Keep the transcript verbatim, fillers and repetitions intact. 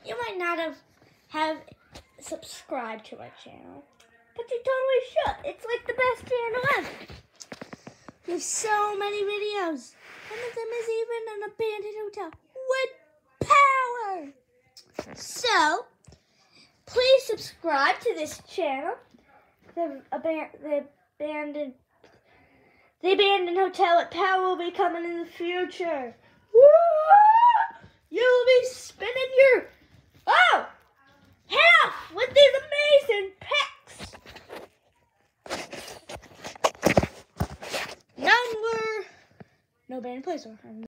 you might not have have subscribed to our channel, but you totally should. It's like the best channel ever. We have so many videos. One of them is even an abandoned hotel with power. So, please subscribe to this channel. The, aban the abandoned the abandoned hotel with power will be coming in the future. Woo! You'll be spinning your oh half with these amazing pets. None were no abandoned place.